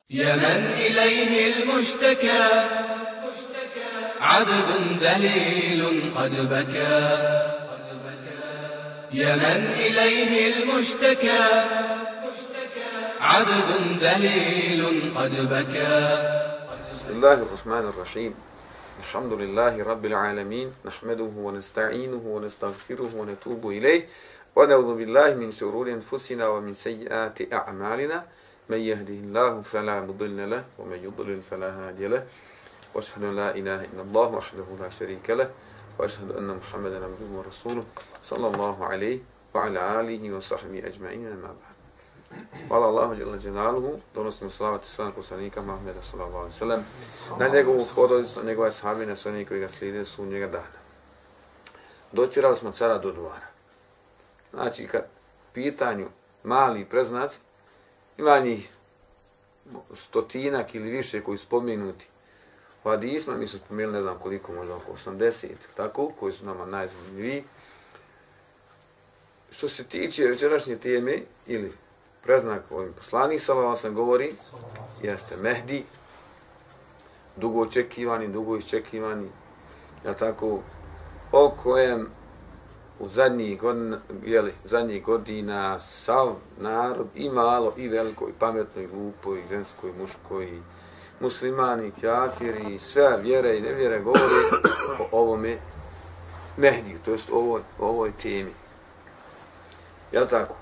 يا من إليه المشتكى عبد ذليل قد بكى يا من إليه المشتكى عبد ذليل قد بكى. بسم الله الرحمن الرحيم. الحمد لله رب العالمين، نحمده ونستعينه ونستغفره ونتوب إليه ونعوذ بالله من شرور أنفسنا ومن سيئات أعمالنا، من يهده الله فلا مضل له ومن يضلل فلا هادي له، وأشهد أن لا إله إلا الله وحده لا شريك له، وأشهد أن محمدا عبده ورسوله صلى الله عليه وعلى آله وصحبه أجمعين. أما بعد. Hvala Allahu dželle dželaluhu, donosimo salavat i selam poslanika Muhameda sallallahu alejhi ve sellem na njegovu porodicu, njegove ashabe, na sve one koji ga slijede sudnjega dana. Dočirali smo cara do dvora. Znači, kad pitanju mali preznaci, ima njih stotinak ili više koji su spomenuti u hadisma, mi su spomenuli ne znam koliko, možda oko 80, tako, koji su nama najzanimljiviji. Što se tiče večerašnje teme ili preznak ovim poslanik sallallahu alejhi ve sellem govori, jeste Mehdi, dugo očekivani, dugo iščekivani, ja tako, o kojem u zadnjih godina sav narod, i malo, i veliko, i pametno, i glupo, i žensko, i muško, i muslimani, i kafiri, i sve vjere i nevjere govori o ovome Mehdiju, to jest o ovoj temi. Jel' tako?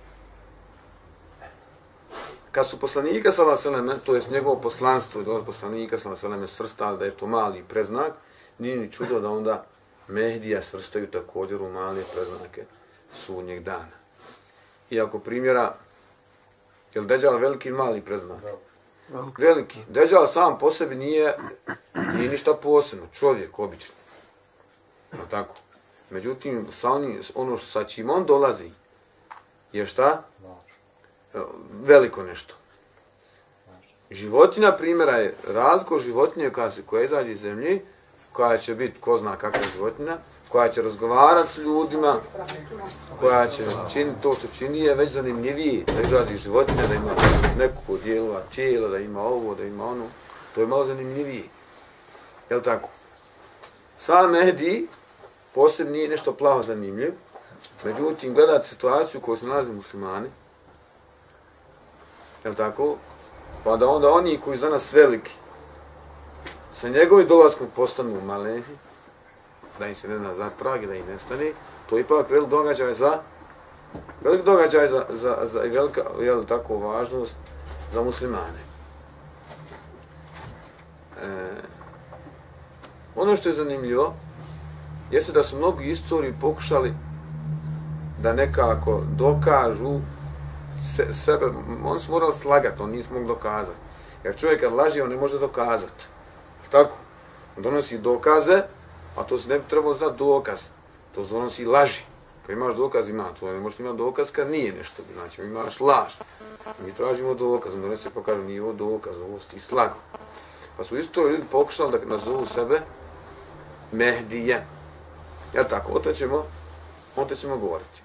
Kad su poslanika sallallahu alejhi ve sellem, to jest njegovo poslanstvo i dolaz poslanika sallallahu alejhi ve sellem svrstali da je to mali preznak, nije ni čudo da onda Mehdija svrstaju također u male preznake sudnjeg dana. Iako primjera, je li Deđal veliki ili mali preznak? Veliki. Deđal sam po sebi nije ništa posebno, čovjek obični. Tako. Međutim, ono sa čim on dolazi je šta? Veliko nešto. Životinja primjera je razgor životinje koja izađe iz zemlje, koja će biti ko zna kakva životinja, koja će razgovarati s ljudima, koja će činiti to što čini, je već zanimljivije da izađe životinja, da ima nekog dijelova tijela, da ima ovo, da ima ono. To je malo zanimljivije. Je li tako? Sam Mehdi posebno nije nešto plavo zanimljiv, međutim, gledati situaciju u kojoj se nalazi muslimani, jel' tako? Pa da onda oni koji su danas veliki, sa njegovim dolaskom postanu malehi, da im se ne da zatragi, da im nestane, to je ipak velik događaj za i velika, jel' tako, važnost za muslimane. Ono što je zanimljivo, jeste da su mnogi istoriji pokušali da nekako dokažu sebe, oni su morali slagati, oni nisu mogli dokazati. Jer čovjek kad laži, on ne može dokazati. Tako? On donosi dokaze, a to se ne bi trebalo znati dokaz. To se donosi laži. Kad imaš dokaz, ima to. Ne možeš imati dokaz kad nije nešto. Znači, imaš laž. Mi tražimo dokaz, on donese pa kažu, nije ovo dokaz, ovo si ti slago. Pa su isto ljudi pokušali da nazovu sebe Mehdije. Ja tako, o to ćemo govoriti.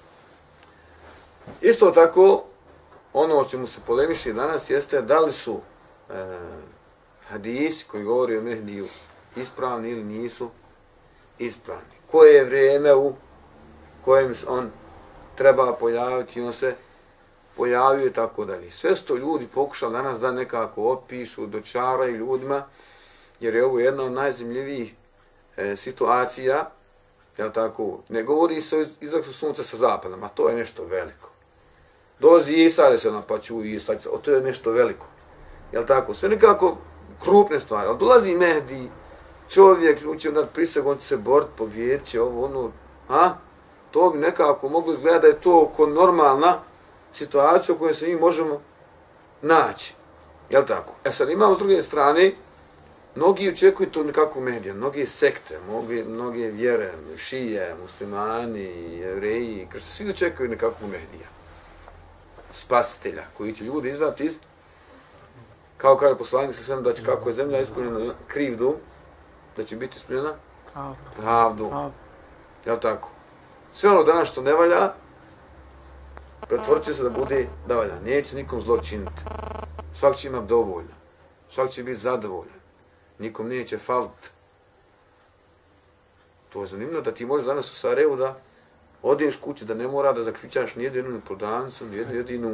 Isto tako, ono o čemu se polemiši danas jeste da li su hadisi koji govori o Mehdiju ispravni ili nisu ispravni. Koje je vrijeme u kojem on treba pojaviti, on se pojavio i tako dalje. Sve što ljudi pokušali danas da nekako opišu, dočaraju ljudima, jer je ovo jedna od najzanimljivijih situacija, jel' tako, ne govori se o izlazu sunca sa zapadom, a to je nešto veliko. Dolazi Isa, pa ću Isa, to je nešto veliko. Jel' tako, sve nekako krupne stvari, ali dolazi Mehdi, čovjek, ljudi će dati prisegu, on će se boriti, pobijedit će ovo, ono, to bi nekako moglo izgledati da je to oko normalna situacija u kojoj se mi možemo naći. Jel' tako? Sad imamo s druge strane, mnogi očekuju to nekako Mehdija, mnoge sekte, mnoge vjere, šije, muslimani, jevreji, kršćani, svi očekuju nekako Mehdija, spasitelja, koji će ljudi izvati iz, kao kaže poslanik sa svem, da će kako je zemlja ispunjena krivdom, da će biti ispunjena pravdom. Jel' tako? Sve ono danas što ne valja, pretvorit će se da bude da valja. Neće nikom zlo činiti. Svak će imati dovoljno. Svak će biti zadovoljan. Nikom neće falit. To je zanimljivo da ti možeš danas u Sarajevu da odeš kući, da ne mora da zaključaš nijedinu prodavnicu, nijedinu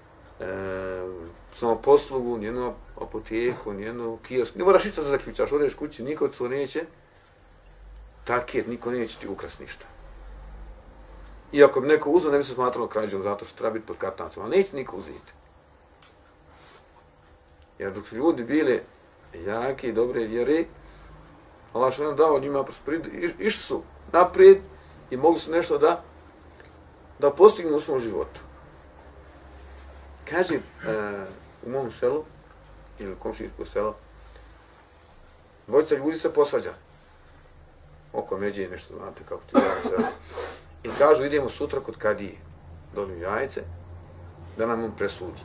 samoposlugu, nijednu apoteku, nijednu kiosk. Ne moraš ništa da zaključaš, odeš kući, niko to neće taket, niko neće ti ukrast ništa. Iako bi neko uzeo, ne bi se smatralo krađom, zato što treba biti pod katnancom, ali neće niko uzeti. Jer dok su ljudi bili jaki i dobre vjere, Allah što nam dao njima prosperitet, išli su naprijed i mogli su nešto da postignu u svom životu. Kaže, u mom selu, ili komšijsko selo, dvojica ljudi se posvađali. Oko međe nešto, znate kako ti je selo. I kažu, idemo sutra kod kadije, doli Jajce, da nam on presudi.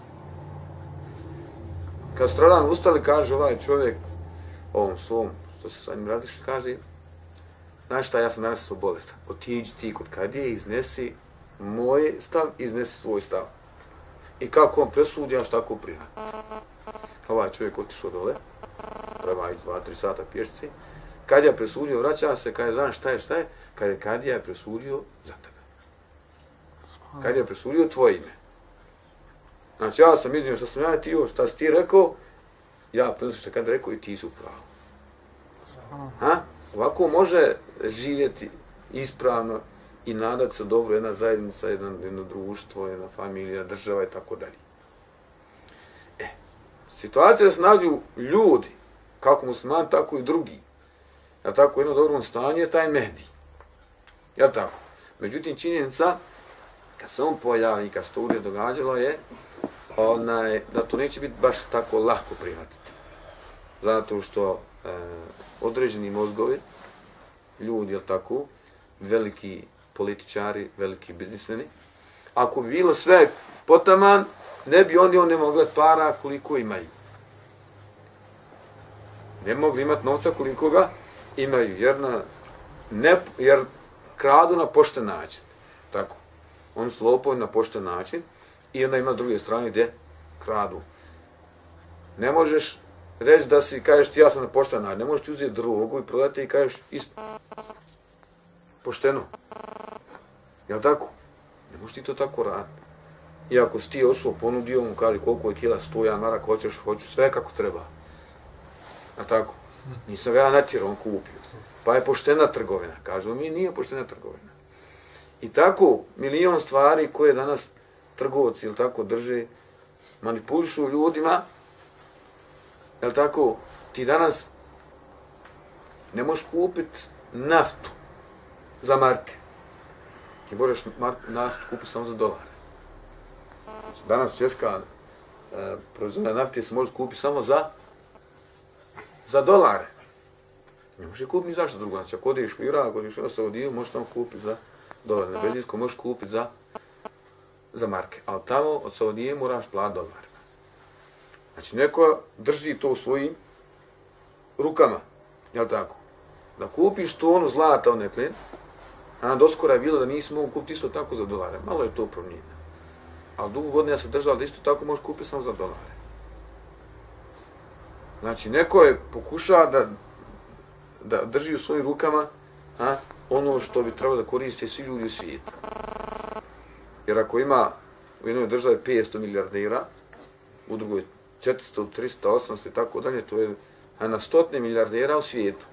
Kad stradan ustali, kaže ovaj čovjek, ovom svom, što se sa njim različili, kaže, znaš šta, ja sam danas bolestan. Otiđi ti kod kadije, iznesi moj stav, iznesi svoj stav. I kako on presudi, ja što tako prihvatim. Ovaj čovjek otišao dole, treba ići 2-3 sata pješci. Kadija presudio, vraća se, kaže, znaš šta je, kaže, kadija je presudio za tebe. Kadija je presudio tvoje ime. Znači, ja sam iznio što sam ja tio, šta si ti rekao, ja prenosim što kad rekao i ti su pravo. Ha? Ovako može živjeti ispravno i nadati se dobro jedna zajednica, jedno društvo, jedna familija, država i tako dalje. Situacija da se nađu ljudi, kako muslimani, tako i drugi, a tako u jednom dobrom stanju je taj Mehdi. Jel tako? Međutim, činjenica, kad se on pojavi, kad se to uvijek događalo je, da to neće biti baš tako lako prihvatiti. Zato što određeni mozgovi, ljudi, jel tako, veliki političari, veliki biznismeni, ako bi bilo sve potaman, ne bi oni mogli gledati para koliko imaju. Ne bi mogli imati novca koliko ga imaju, jer kradu na pošten način. Tako. Oni su lopovi na pošten način i onda ima druge strane gdje kradu. Ne možeš reći da si, kažeš ti ja sam na pošten način, ne možeš ti uzeti drogu i prodati i kažeš pošteno. Jel' tako? Ne možeš ti to tako raditi. Iako si ti ošao, ponudio mu, kaže koliko je kila, 100 maraka, hoću sve kako treba. A tako? Nisam ga ja natjerao, on kupio. Pa je poštena trgovina. Kažu mi, nije poštena trgovina. I tako, milion stvari koje danas trgovci, ili tako, drže, manipulišu ljudima, jel' tako, ti danas ne možeš kupiti naftu za marke. Ti možeš naftu kupiti samo za dolare. Danas svjetska proizvodnja nafte se može kupiti samo za dolare. Ne možeš kupiti ni zašto drugo. Znači, ako odeš u Irak, ako odeš u Saudiju, možeš tamo kupiti za dolare. Na Belgijsku možeš kupiti za marke. Ali tamo od Saudije moraš platiti dolare. Znači, neko drži to u svojim rukama. Jel' tako? Da kupiš tonu zlata onekle, a doskora je bilo da nisi mogu kupiti isto tako za dolare. Malo je to promijenjeno. Ali dugo godina se držala da isto tako možeš kupiti samo za dolare. Znači, neko je pokušao da drži u svojim rukama ono što bi trebalo da koriste svi ljudi u svijetu. Jer ako ima u jednoj državi 500 milijardera, u drugoj 400, 300, 800 i tako dalje, to je na 100 milijardera u svijetu.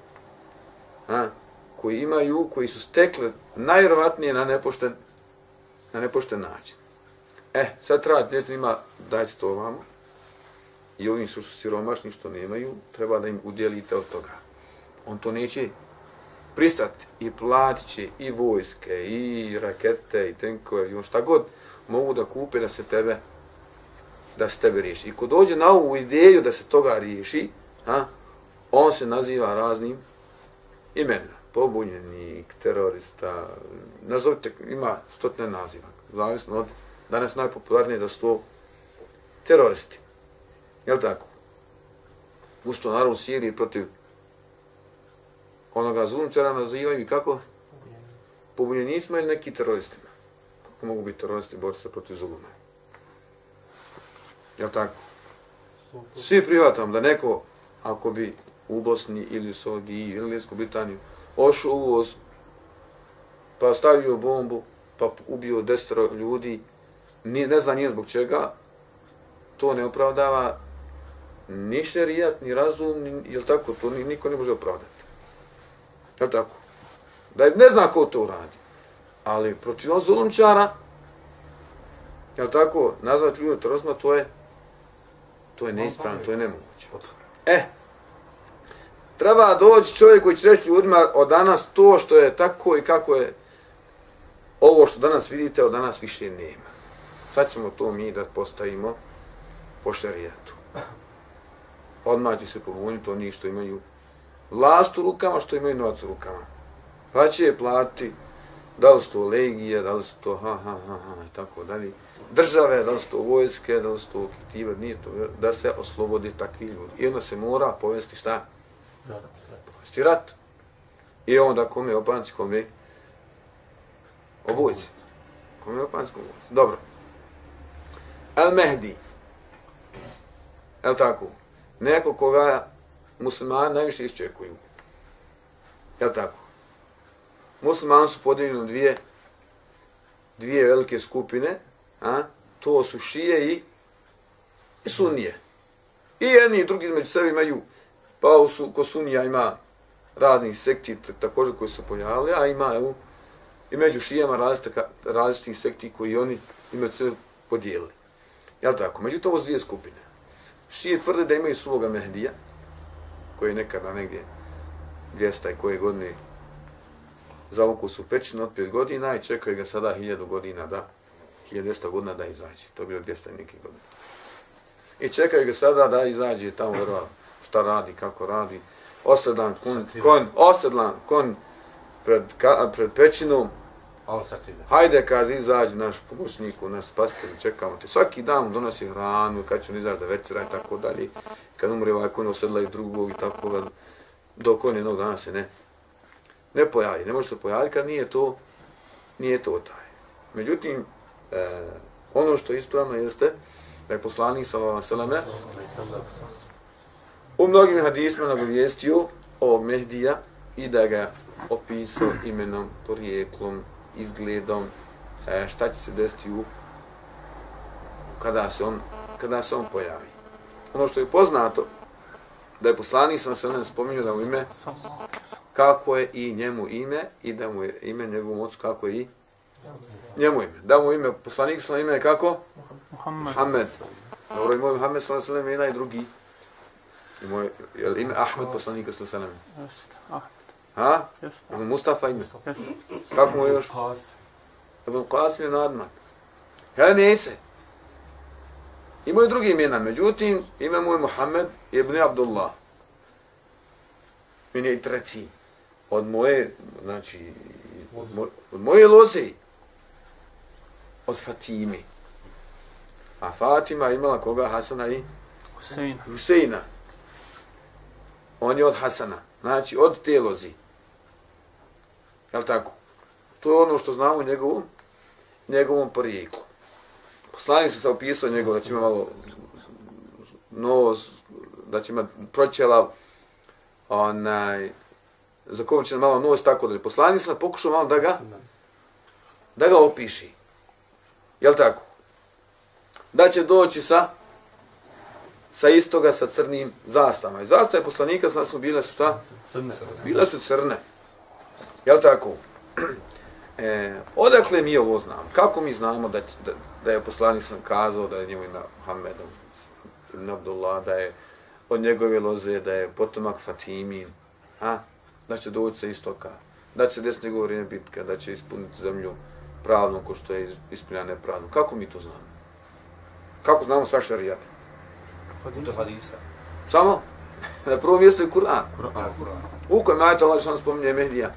Koji su stekli najvjerovatnije na nepošten način. Sad treba njima dajte to ovamo i ovim što su siromašni, što nemaju, treba da im udjelite od toga. On to neće pristati i platit će i vojske, i rakete, i tenkove, i on šta god mogu da kupe da se tebe riješi. I ko dođe na ovu ideju da se toga riješi, on se naziva raznim imenima. Pobunjenik, terorista, nazovite, ima 100 naziva, zavisno od danas najpopularnije da su to teroristi. Jel' tako? Usto narod u Siriji protiv onoga zulumčara nazivaju i kako? Pobunjenicima ili neki teroristima. Kako mogu biti teroristi borci se protiv zuluma? Jel' tako? Svi prihvatam da neko, ako bi u Bosni ili u Saudiji ili Englesku Britaniju ošao uvoz, pa stavio bombu, pa ubio 10 ljudi, ne zna nije zbog čega, to ne opravdava ni šerijat, ni razum, jel tako, to niko ne može opravdati. Jel tako? Da ne zna ko to radi. Ali protiv zulumčara, jel tako, nazvati ljude teroristma, to je neispravno, to je nemoguće. Treba doći čovjek koji će reći ljudima od danas to što je tako i kako je ovo što danas vidite, od danas više nema. Sad ćemo to mi da postavimo po šerijatu. Odmah će se pobuniti oni što imaju vlast u rukama, što imaju novac u rukama. Pa će je platiti, da li su to legije, da li su to i tako dalje. Države, da li su to vojske, da li su to fiktive, nije to, da se oslobodi takvi ljudi. I onda se mora povesti šta? Povesti rat. I onda kome opanci, kome obojci. Kome opanci, kome obojci. Dobro. Al-Mehdi. Jel tako? Neko koga muslimani najviše iščekuju. Jel tako? Muslimani su podijeljeni u dvije velike skupine, to su šije i sunije. I jedni i drugi među sebi imaju, pa ko sunija ima raznih sekti također koji su pojavili, a ima i među šijama različitih sekti koji oni imaju se podijelili. Jel tako? Međutim, ovo su dvije skupine. Šije tvrde da imaju svoga Mehdija, koji je nekada negdje 200 i koje godine zavukao su pećinu od 5 godina i čekaju ga sada 1000 godina 1200 godina da izađe. To je bilo 200 i nekih godina. I čekaju ga sada da izađe tamo šta radi, kako radi. Osedlan kon pred pećinom. Hajde, kaže, izađi naš pomoćniku, naš spasitelj, čekamo te. Svaki dan mu donosi hranu, kad će on izaći da večera i tako dalje. Kad umre ovaj kon osedla i drugog i tako da dok on jednog dana se ne pojavi. Ne može se pojaviti kad nije to taj. Međutim, ono što je ispravno jeste da je poslanik sallallahu alejhi ve sellem u mnogim hadisima nagovijestio ovog Mehdija i da ga opisao imenom, porijeklom, izgledom, šta će se desiti kada se on pojavi. Ono što je poznato, da je poslanik sallallahu alejhi ve sellem spominjao da mu ime kako je i njemu ime i da mu je ime njegovom ocu kako je i njemu ime. Da mu ime, poslanik sallallahu alejhi ve sellem ime kako? Muhammed. Dobro, i moj Muhammed sallallahu alejhi ve sellem je drugi. I moj, je li ime Ahmed poslanika sallallahu alejhi ve sellem? Ha? Ima Mustafa ime. Kako mu je još? Ibn Qasim je nadmak. Ja nese. Ima i drugi imena, međutim, ime mu je Muhammed ibn Abdullah. On je i treći. Od moje, znači, od moje loze. Od Fatimi. A Fatima imala koga? Hasana i? Huseina. On je od Hasana. Znači, od te lozi. Jel' tako? To je ono što znamo u njegovom porijeklu. Poslanik se opisao njegov, da će ima malo nos, da će ima proćelav, zakovičen malo nos, tako da poslanik se pokušao malo da ga opiši. Jel' tako? Da će doći sa istoga, sa crnim zastavama. I zastave poslanika su bile su šta? Bile su crne. Jel' tako? Odakle mi ovo znamo? Kako mi znamo da je poslanik sam kazao da je njemu ime Muhammed ibn Abdullah, da je od njegove loze, da je potomak Fatimin, da će doći sa istoka, da će desne njegove vrijeme bitka, da će ispuniti zemlju pravnom ko što je ispunjena nepravnom. Kako mi to znamo? Kako znamo sa šarijata? Do hadisa. Samo? Na prvom mjestu je Kur'an. U kojem ajetu Allah što spominje Mehdija?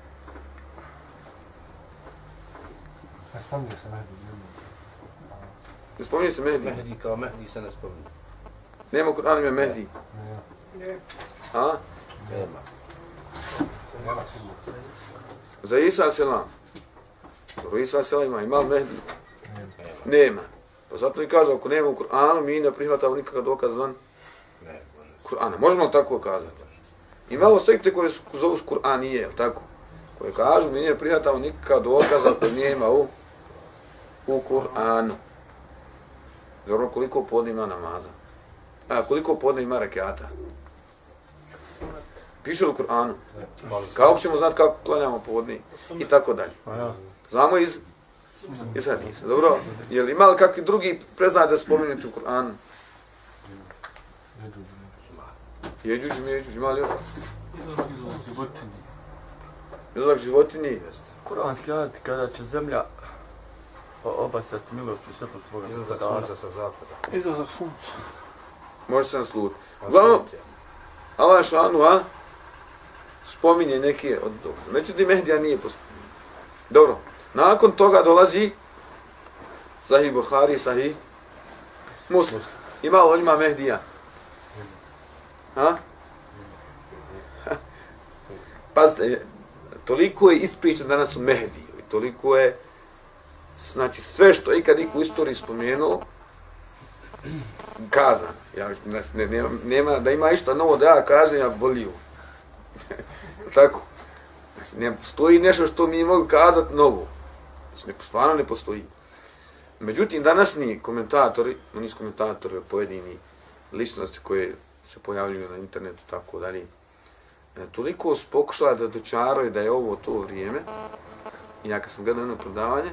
Ne spominje se Mehdi. Ne spominje se Mehdi? Mehdi kao Mehdi se ne spominje. Nema u Kur'anu ime Mehdi? A? Nema. Za Isa a.s. Dobro, Isa a.s. ima li Mehdi? Nema. Pa zato i kažu, ako nema u Kur'anu, mi ne prihvatamo nikakav dokaz van Ne, može. Kur'ana. Možemo li tako kazati? Imamo sekte koje su zovu Kur'anije, jel tako? Koje kažu, mi ne prihvatamo nikakav dokaz ako nema u Kur'anu. Dobro, koliko podne ima namaza? A koliko podne ima rekata? Piše li u Kur'anu? Kako ćemo znati kako klanjamo podne? I tako dalje. Znamo iz hadisa. Dobro, je li ima li kakvi drugi preznati da spomenuti u Kur'anu? Jeđuđ, ima li još? Izlazak životinji. Izlazak životinji? Kuranski ajet kada će zemlja obasati milošću sve po svoga Izlazak gospodara. sunca sa zapada. Izlazak sunca. Može se nasluti. Uglavnom, Allah šanu, spominje neke od toga. Međutim, Mehdija nije pospominje. Dobro, nakon toga dolazi Sahih Buhari, Sahih Muslim. Ima li njima Mehdija? Ha? Pazite, toliko je ispričan danas u Mehdiju i toliko je, znači sve što ikad niko u istoriji spomenuo, kazan. Ja, nema da ima išta novo da ja kažem, ja volio. Tako. Znači, ne postoji nešto što mi mogu kazati novo. Znači, stvarno ne postoji. Međutim, današnji komentatori, oni su komentatori, pojedini ličnosti koje se pojavljuju na internetu, tako dalje, toliko su pokušali da dočaraju da je ovo to vrijeme. I ja kad sam gledao jedno prodavanje,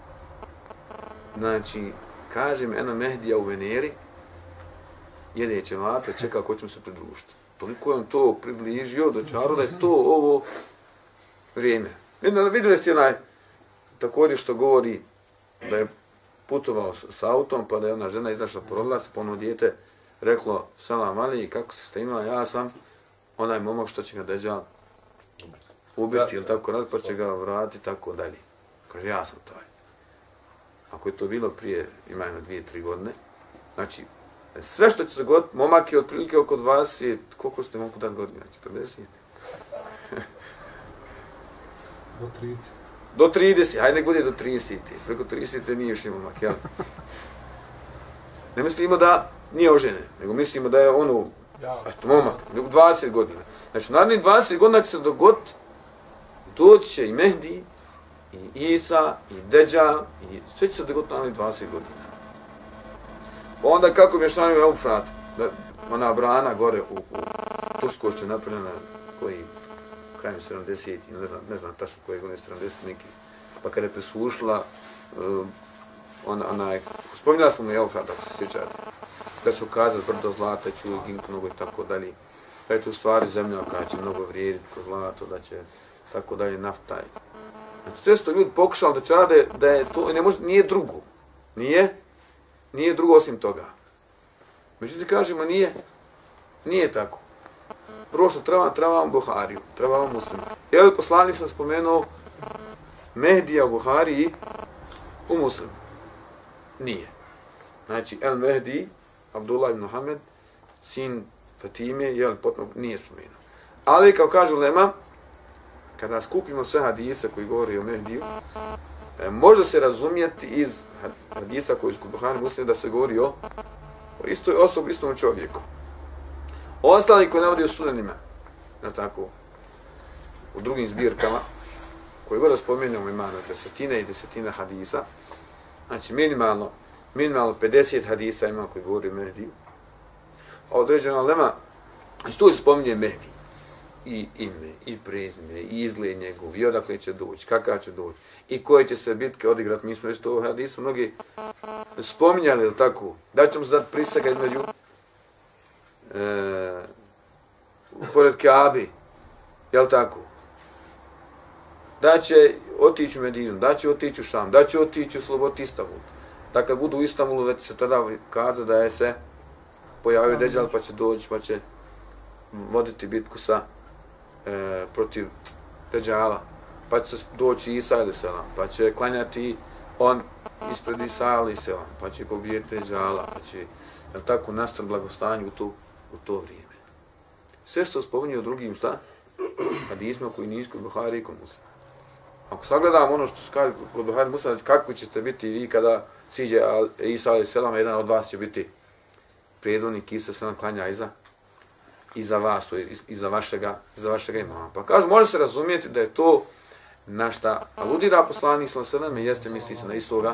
znači, kažem, eno Mehdija u Veneri, jede ćevapa, čeka ko će mu se pridružiti. Toliko je on to približio, dočarao da je to ovo vrijeme. Vidjeli ste onaj, također što govori da je putovao s autom, pa da je ona žena izašla porodila se, pa ono dijete reklo, salam ali, kako se šta ima, ja sam onaj momak što će ga Deđal ubiti ili tako rad, pa će ga vratiti, tako dalje. Kaže, ja sam taj. Ako je to bilo prije, ima jedno 2-3 godine, znači, sve što će se dogoditi, momak je otprilike oko 20, koliko ste mogu dati godina, 40? Do 30. Do 30, hajde nek bude do 30. Preko 30 nije još momak, jel? Ne mislimo da nije ožene, nego mislimo da je ono, eto, momak, 20 godina. Znači, narednih 20 godina će se dogoditi, doći će i Mehdi, i Isa, i Deđal, i sve će se dogoditi narednih 20 godina. Onda kako mješanju Eufrat, ona brana gore u Turskoj što je napravljena, koji krajem 70, ne znam tačno koje godine, 70 neki, pa kada je presušila, spominjali smo mu Eufrat, ako se sjećate, da ću kazati brdo zlata, će uvijek ginti mnogo i tako dalje, da je to u stvari zemlja koja će mnogo vrijediti ko zlato, da će tako dalje nafta. Znači, često ljudi pokušali da čarade da je to, nije drugo, nije drugo osim toga. Međutim, kažemo, nije tako. Prvo što trebamo Buhariju, trebamo Muslima. Jel, poslanik sam spomenuo Mehdija u Buhariji u Muslimu? Nije. Znači, El Mehdi, Abdullah ibn Muhammed, sin Fatime, jel, potom nije spomenuo. Ali, kao kažu lema, kada skupimo sve hadise koji govori o Mehdiju, može se razumjeti iz hadisa koji su kod Buhari Muslima da se govori o istoj osobi, istom čovjeku. Ostali koji navodi u sunanima, tako, u drugim zbirkama, koje god da spomenemo ima na desetine i desetine hadisa, znači minimalno 50 hadisa ima koji govori o Mehdiju, a određena lema, znači tu se spominje Mehdi, i ime, i prezime, i izgled njegov, i odakle će doći, kakav će doći, i koje će se bitke odigrati. Mi smo isto u hadisu mnogi spominjali, ili tako, da ćemo se dati prisega između pored Kaabi, jel tako, da će otići u Medinu, da će otići u Šam, da će otići u Slobod Istanbul, da kad budu u Istanbulu, da će se tada kazati da je se pojavio Deđal, pa će doći, pa će voditi bitku protiv Deđala, pa će doći Isa ili selam, pa će klanjati on ispred Isa ili selam, pa će pobijeti Deđala, pa će tako nastati blagostanje u to vrijeme. Sve što spominje o drugim šta? Hadisma koji nisu kod Buhari i kod Muslima. Ako sagledamo ono što se kaže kod Buhari i Muslima, kako ćete biti vi kada siđe Isa a.s. jedan od vas će biti predvodnik, Isa se nam klanja iza vas, to je iza vašega imama. Pa kažu, može se razumjeti da je to na šta aludira poslanik s.a.v. jeste misli se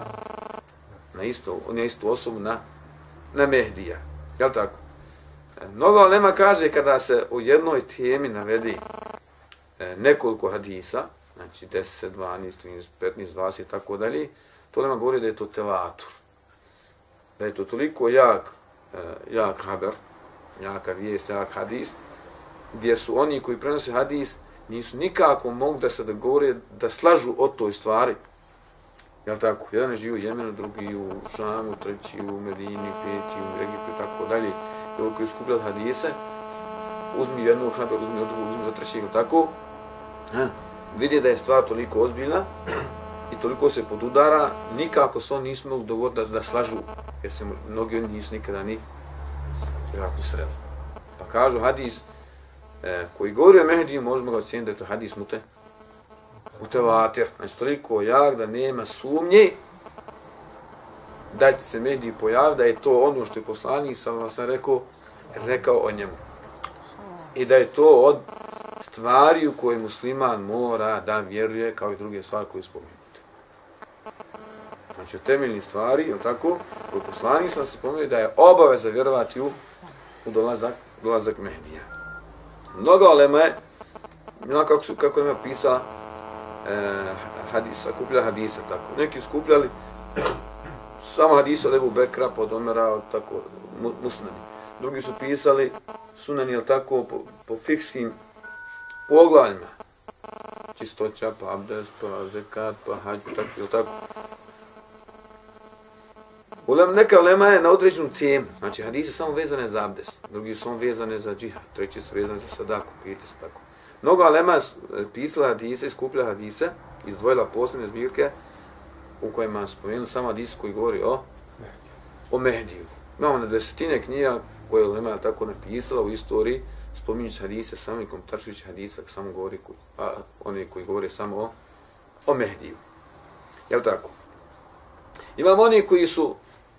na istu osobu, na Mehdija. Jel tako? Mnogo ulema kaže kada se u jednoj temi navedi nekoliko hadisa, znači 10, 12, 13, 15, 20 i tako dalje, to ulema govori da je to tevatur. Da je to toliko jak haber, jaka vijest, jak hadis, gdje su oni koji prenose hadis nisu nikako mogli da se dogovore da slažu o toj stvari. Jel tako? Jedan je živio u Jemenu, drugi u Šamu, treći u Medini, peti u Egiptu i tako dalje. I ovo koji skupljali hadise, uzmi jednog haber, uzmi od drugog, uzmi od trećeg, tako. Vidi da je stvar toliko ozbiljna i toliko se podudara, nikako se oni nisu mogli dogovoriti da slažu, jer se mnogi oni nisu nikada ni vjerojatno sreli. Pa kažu hadis koji govori o Mehdiju, možemo ga ocijeniti da je to hadis mutevatir. Znači toliko jak da nema sumnje da će se Mehdij pojaviti, da je to ono što je poslanik sam rekao o njemu. I da je to od stvari u koje musliman mora da vjeruje kao i druge stvari koje spomenute. Znači od temeljnih stvari, je tako, koje poslanik sam se spomenuo da je obaveza vjerovati u dolazak Mehdija. Mnogo ulema je, kako nema pisa hadisa, kupljali hadisa, tako. Neki skupljali samo hadisa od Ebu Bekra, od Omera, od tako, musnani. Drugi su pisali sunani, jel tako, po fikskim poglavljima. Čistoća, pa abdest, pa zekat, pa hađ, tako, jel tako. Neka ulema je na određenu temu, znači hadise samo vezane za abdest, drugi su samo vezane za džihad, treći su vezane za sadaku, pijete se tako. Mnogo ulema je pisala hadise, skupljala hadise, izdvojila posebne zbirke u kojima spomenuli samo hadise koji govori o Mehdiju. Imamo na desetine knjiga koje ulema je tako napisala u istoriji, spominjući hadise, samo i komentaršujući hadisa, samo govori, oni koji govore samo o Mehdiju. Jel tako? Imamo oni koji su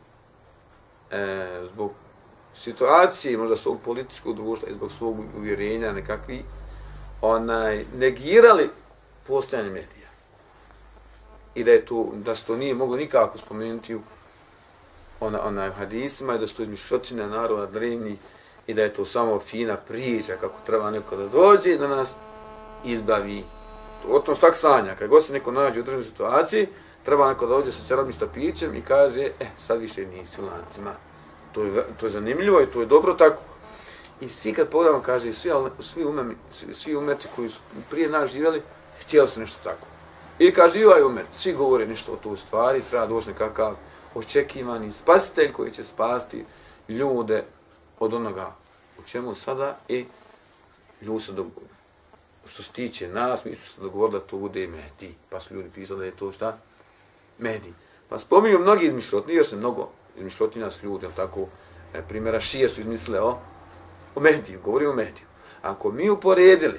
zbog situacije, možda svog političkog društva i zbog svog uvjerenja nekakvi, negirali postojanje Mehdija. I da se to nije moglo nikako spomenuti u hadisima i da su to izmišljotine naroda drevni i da je to samo fina priča kako treba neko da dođe i da nas izbavi. O tom svak sanja, kad god se neko nađe u državnoj situaciji, treba neko da dođe sa čarobnim štapićem i kaže, sad više nisi u lancima. To je zanimljivo i to je dobro tako. I svi kad pogledamo, kaže, svi umeti koji su prije nas živjeli, htjeli su nešto tako. I kaže, i ovaj umet, svi govore nešto o toj stvari, treba doći nekakav očekivani spasitelj koji će spasti ljude od onoga u čemu sada i ljudi se dogovorili. Što se tiče nas, mi smo se dogovorili da to bude Mehdij, pa su ljudi pisali da je to šta? Mehdij. Pa spominju mnogi izmišljotni, jer se mnogo izmišljotinja s ljudi, tako, primjera šije su izmislile o Mehdiju, govorimo o Mehdiju. Ako mi uporedili,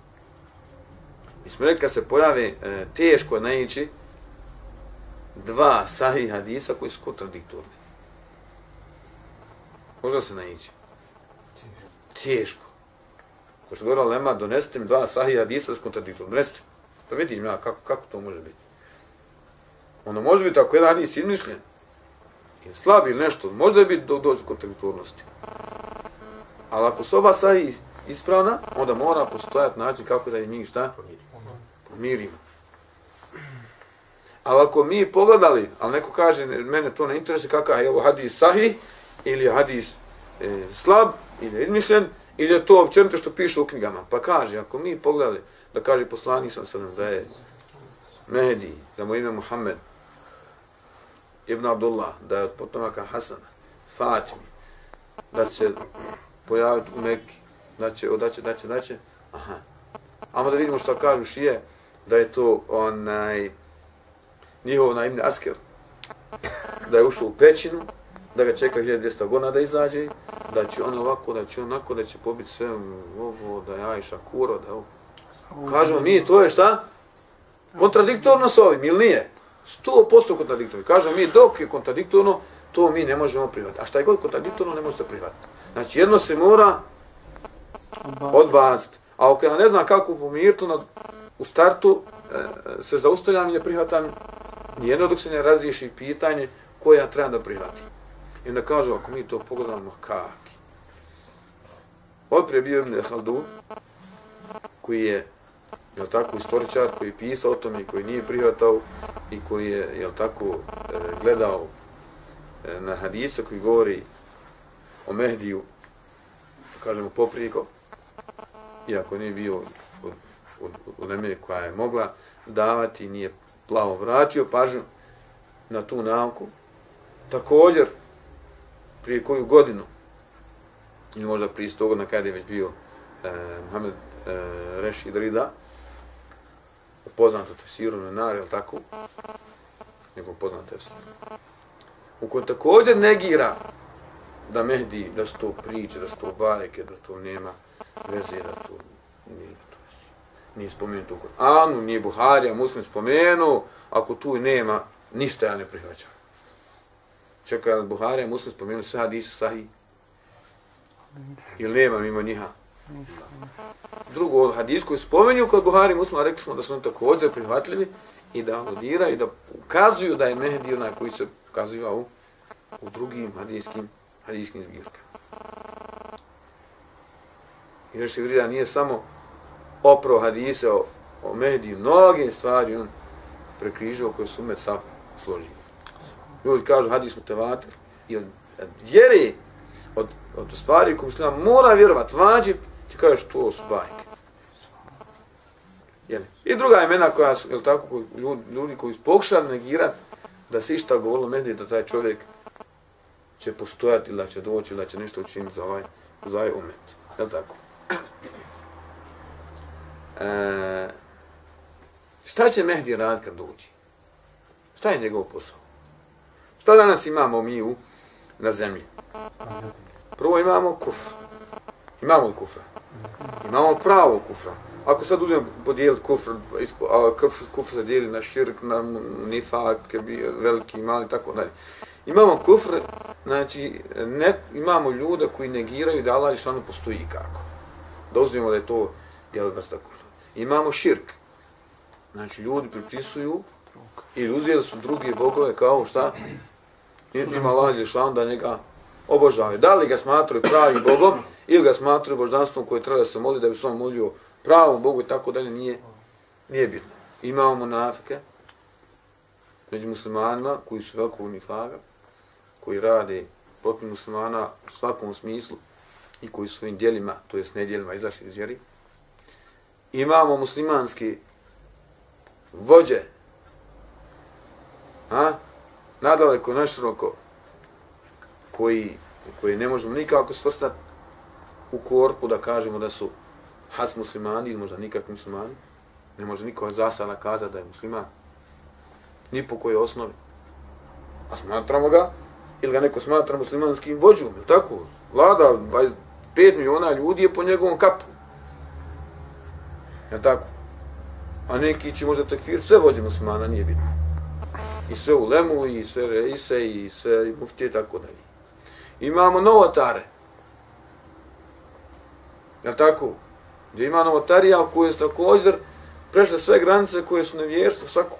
mi smo rekli kad se pojave teško je naići dva sahih hadisa koji su kontradiktorni. Možda se naići? Teško. Ko što govorila ulema, donesite mi dva sahih hadisa s kontradiktorni. Donesite. Da vidim ja kako to može biti. Ono može biti ako jedan hadis izmišljen, ili slab ili nešto, može biti doći do kontradiktornosti. Ali ako su oba sahih ispravna, onda mora postojati način kako da je njih šta? Pomirimo. Ali ako mi pogledali, ali neko kaže, mene to ne interesuje kakav je ovo hadis sahih, ili je hadis slab, ili je izmišljen, ili je to općenito što piše u knjigama. Pa kaže, ako mi pogledali, da kaže poslanik sam da je Mehdij, da mu ime Muhammed, Ibn Abdullah, da je od potomaka Hasana, Fatimi, da će pojaviti u Mekki, da će, aha. Amo da vidimo što kažu šije, da je to njihov Ibn Asker, da je ušao u pećinu, da ga čeka 1200 godina da izađe, da će on ovako, da će onako, da će pobiti sve ovo, da je Ajša Kuro, da ovo. Kažemo mi, to je šta? Kontradiktorno s ovim, ili nije? 100% kontradiktorno. Kažemo mi dok je kontradiktorno, to mi ne možemo prihvatiti. A šta je god kontradiktorno, ne može se prihvatiti. Znači jedno se mora odbaciti. A ako ja ne znam kako pomiriti, u startu se zaustavljam i ne prihvatam nijedno dok se ne razriješi pitanje koje ja trebam da prihvatim. I onda kažu, ako mi to pogledamo, kaki. Odprije bio Ibn Haldun, koji je, jel tako, istoričar, koji je pisao o tome i koji nije prihvatao i koji je, jel tako, gledao na hadise koji govori o Mehdiju, kažemo poprijeko, iako nije bio od neme koja je mogla davati, nije plavo vratio pažnju na tu nauku. Također, prije koju godinu, ili možda prije 100 godina kada je već bio Muhammed Rešid Rida, poznato tefsiru Menar, je li tako? Njegov poznat tefsir. U kojem također negira da Mehdi, da su to priče, da su to bajke, da to nema veze, da to nije spomenuto u Kur'anu, nije Buharija, Muslim spomenuo, ako tu nema, ništa ja ne prihvaćam. Čekaj, ali Buharija, Muslim spomenuo sve hadise sahih? Ili nema mimo njiha? Drugo, od hadis koji spomenju kod Buhari Muslima, rekli smo da su oni također prihvatljivi i da aludiraju i da ukazuju da je Mehdi onaj koji se ukazuje u drugim hadijskim zbirkama. I Rešid Rida nije samo oprao hadise o Mehdiju, mnoge stvari on prekrižao koje su umet sav složio. Ljudi kažu hadis mutevatir i od vjere, od stvari koje muslima mora vjerovat, vađib, ti kažeš to su bajke. Jeli? I druga imena koja su, jel tako, ljudi koji su pokušali negirati da se išta govorilo Mehdi, da taj čovjek će postojati, ili da će doći, ili da će nešto učiniti za ovaj umet. Jel tako? Šta će Mehdi raditi kad dođi? Šta je njegov posao? Šta danas imamo mi na zemlji? Prvo imamo kufr. Imamo li kufra? Imamo pravo kufra. Ako sad uzmemo podijeliti kufr, kufr se dijeli na širk, na nifak, veliki, mali, tako dalje. Imamo kufr, znači imamo ljude koji negiraju da Allah Žešanu postoji kako. Da uzmemo da je to vrsta kufra. Imamo širk. Znači ljudi pripisuju ili uzeli su druge bogove kao šta? Ima Allah Žešanu da njega obožavaju. Da li ga smatraju pravim bogom ili ga smatraju božanstvom koje treba da se moli da bi se on molio pravom Bogu i tako dalje, nije bitno. Imamo monafike među muslimanima koji su velikog nifaga, koji rade protiv muslimana u svakom smislu i koji su svojim djelima, to jest nedjelima, izašli iz vjeri. Imamo muslimanski vođe, nadaleko, naširoko, koji ne možemo nikako svrstati u korpu da kažemo da su has muslimani ili možda nikakvi muslimani. Ne može niko zasada kazati da je musliman. Ni po kojoj osnovi. A smatramo ga, ili ga neko smatra muslimanskim vođom, je tako? Vlada 25 miliona ljudi je po njegovom kapu. Je tako? A neki će možda tekfir sve vođe muslimana, nije bitno. I sve ulemu, i sve reise, i sve muftije, tako dalje. Imamo novotare. Je tako? Gdje ima novotarija u kojoj su također prešle sve granice koje su nevjerstvo svako.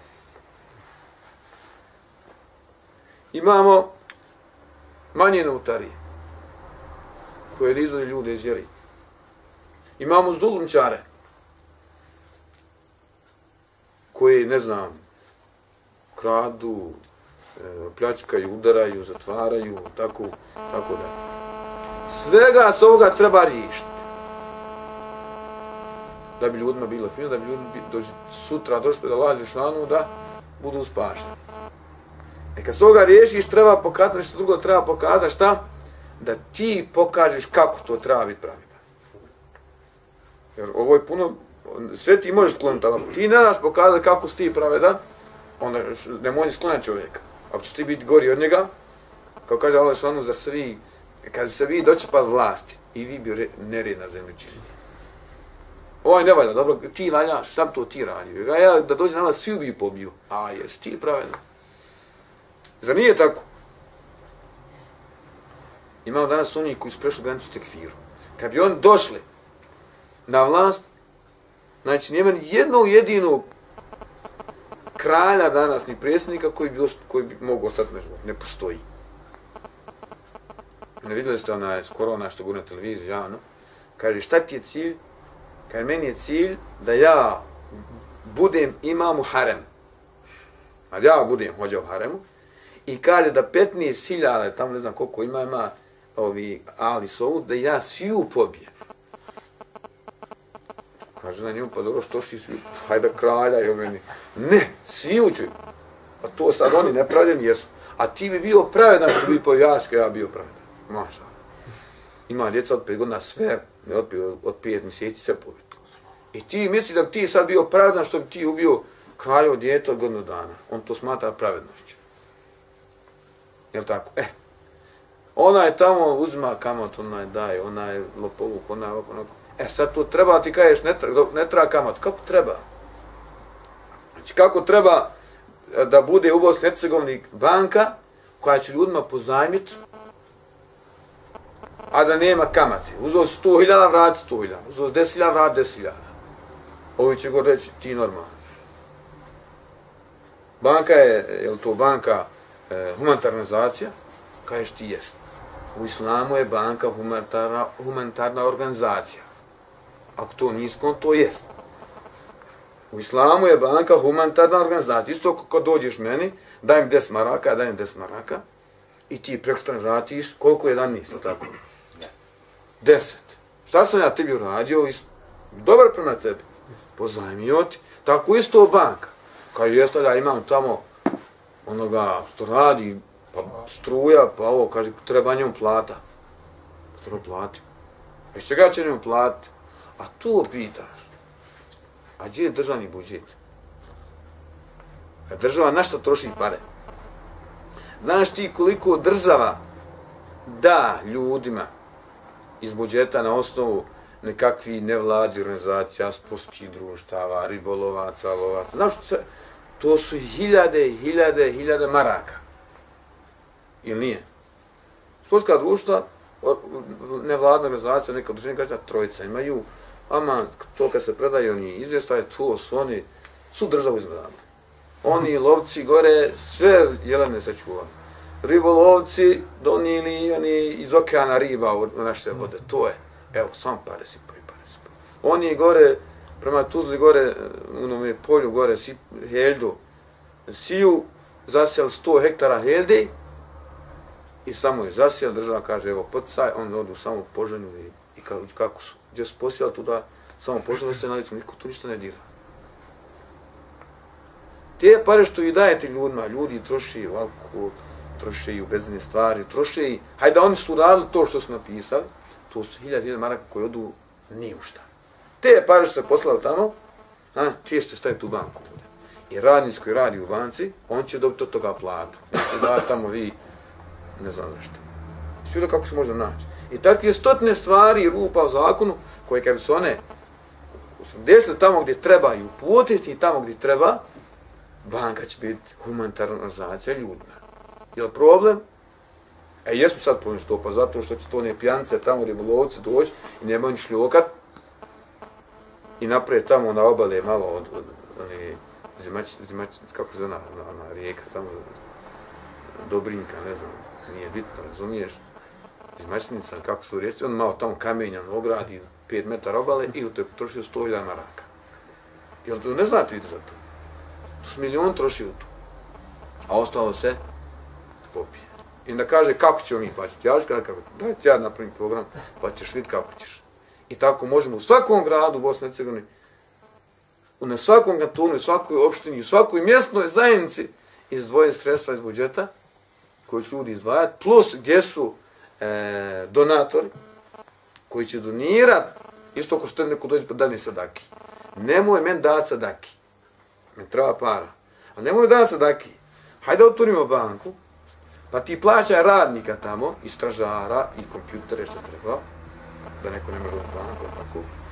Imamo manje novotarije koje izvode ljude iz vjeri. Imamo zulumčare koji, ne znam, kradu, pljačkaju, udaraju, zatvaraju, tako da. Svega s ovoga treba riješiti. Da bi ljudima bilo fino, da bi ljudi sutra došli da lađe šlanu, da budu spašeni. Kad se ovoga riješiš, treba pokazati nešto drugo, treba pokazati šta? Da ti pokažeš kako to treba biti pravidan. Jer ovo je puno, sve ti možeš skloniti, ali ti ne daš pokazati kako si ti pravedan, onda nemoj ni sklonati čovjeka. Ako ćeš ti biti gori od njega, kao kaže Allah šlanu, zar se vi, kad se vi dočepali vlasti, i vi bi nered na zemlji činili. Ovaj ne valja, dobro, ti valjaš, šta bi to ti radio? Ja da dođe na nas, svi bi pobiju. A jesi ti pravedno? Zar nije tako? Imamo danas oni koji su prešli granicu tekfiru. Kad bi oni došli na vlast, znači nema ni jednog jedinog kralja danas, ni predsjednika koji bi mogu ostati među. Ne postoji. Ne vidjeli ste skoro ona što gura na televiziji, javno. Kaže, šta ti je cilj? Kaže, meni je cilj da ja budem imam u haremu. A ja budem hođa u haremu. I kaže da 15.000, tamo ne znam koliko ima ovi Ali Sovu, da ja sviju pobijem. Kaže na njemu, pa dobro, što si svi, hajde kralja i o meni. Ne, sviju ću. A to sad oni nepravedni jesu. A ti bi bio pravedan što bi povijasky, ja bio pravedan. Maša. Ima djeca od 5 godina sve, ne od 5 mjeseci sve pobito. I ti misliš da bi ti sad bio pravedan što bi ti ubio kraljevo dijete od godinu dana. On to smatra pravednošću. Jel' tako? Onaj tamo uzima kamat, onaj daje, onaj lopovuk, onaj ovako, onako. Sad to treba, ti kažeš, ne treba kamat. Kako treba? Znači, kako treba da bude u Bosni i Hercegovini banka koja će ljudima pozajmiti, a da nema kamate. Uzeo 100.000, vrati 100.000. Uzeo 10.000, vrati 10.000. Ovi će go reći, ti normalno. Banka je li to banka humanitarna organizacija? Kažeš ti jest. U islamu je banka humanitarna organizacija. Ako to nisko, to jest. U islamu je banka humanitarna organizacija. Isto kad dođeš meni, dajem 10 maraka, dajem 10 maraka i ti prekstran vratiš, koliko je dan nisam, tako? 10. Šta sam ja tebi uradio? Dobar prema tebi. Pozajmio ti. Tako isto banka. Kaže, jeste da imam tamo onoga što radi, pa struja, pa ovo, kaže, treba njom plata. Treba plati. Iz čega će njom platiti? A to pitaš. A gdje je državni budžet? A država na što troši pare? Znaš ti koliko država da ljudima iz budžeta na osnovu nekakvih nevladnih organizacija, sportskih društava, ribolovaca, lovaca. Znaš što sve? To su hiljade maraka. Ili nije? Sportska društva, nevladna organizacija, neka udruženja kaže trojica imaju, ama to kad se predaju oni izvještaje, to su oni, su državu izgledali. Oni lovci gore sve jelene sačuvali. Ribolovci donijeli oni iz okeana riba u naše vode, to je. Evo, sam pare sipaju. Oni gore, prema Tuzli gore, u onome polju gore, heldu, siju, zasijali 100 hektara helde i samo je zasijali, država kaže, evo, poticaj, oni odu samo poženju i kako su, gdje su posijali tuda, samo poženju ste na licu, niko tu ništa ne dira. Te pare što vi dajete ljudima, ljudi troši u alkohol, troši u bezne stvari, troši, hajde oni su radili to što su napisali, to su 1000 maraka koji odu ni u šta. Te pare što ste poslali tamo, čije ćete staviti u banku. I radnic koji radi u banci, on će dobiti od toga platu. Nećete da tamo vi, ne znam nešto. Svi kako se može naći. I takve stotine stvari i rupa u zakonu, koje kad bi se one desile tamo gdje treba i uputiti i tamo gdje treba, banka će biti humanitarna organizacija ljudima. Je li problem? Jesmo sad problem što, pa zato što će to one pijance tamo ribolovci doći i nemaju ni šljokat i napravi tamo na obale malo od kako se zove ona rijeka tamo, Dobrinka, ne znam, nije bitno, razumiješ, Zimačnica, kako su rijeci, on malo tamo kamenjan ogradi, 5 metara obale i u to je potrošio 100.000 maraka. Jel to ne znate vidjeti za to? To su milion troši u to. A ostalo se popije. I da kaže kako ćemo mi plaćati. Ja ću kada kako, dajte ja napravim program, pa ćeš vidjeti kako ćeš. I tako možemo u svakom gradu u Bosni i Hercegovini, na svakom kantonu, u svakoj opštini, u svakoj mjesnoj zajednici izdvojiti sredstva iz budžeta koji će ljudi izdvajati, plus gdje su donatori koji će donirati, isto ako što neko dođe pa dani sadaki. Nemoj meni dati sadaki. Meni treba para. Ali nemoj dati sadaki. Hajde otvorimo banku, pa ti plaćaj radnika tamo, i stražara, i kompjutere što treba, da neko ne može od banku, tako.